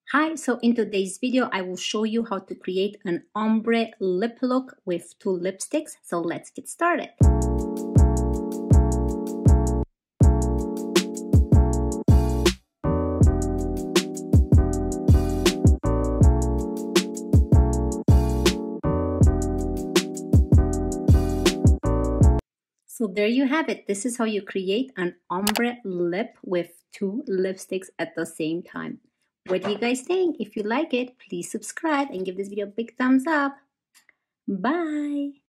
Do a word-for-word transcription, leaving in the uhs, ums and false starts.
Hi, so in today's video, I will show you how to create an ombre lip look with two lipsticks. So let's get started. So there you have it. This is how you create an ombre lip with two lipsticks at the same time. What do you guys think? If you like it, please subscribe and give this video a big thumbs up. Bye!